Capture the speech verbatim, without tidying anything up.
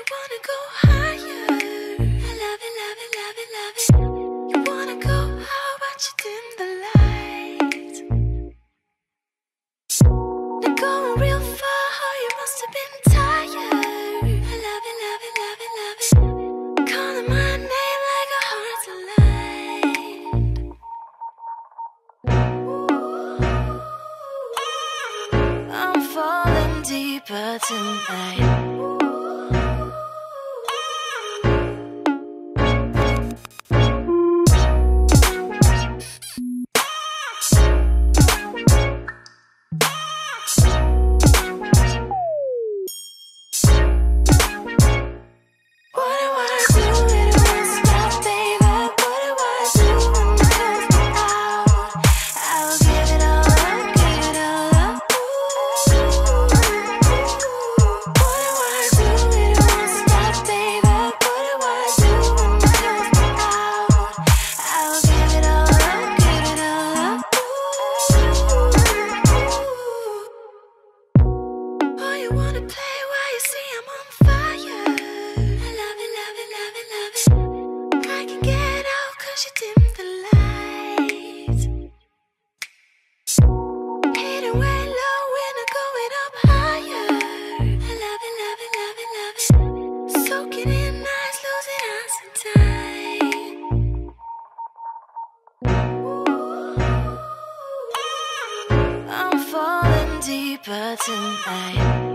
you wanna go higher. I love it, love it, love it, love it. You wanna go, how about you dim the lights? Not going real far, you must have been tired. I love it, love it, love it, love it. Calling my name like a heart's aligned. I'm falling deeper tonight. I'm falling deeper tonight.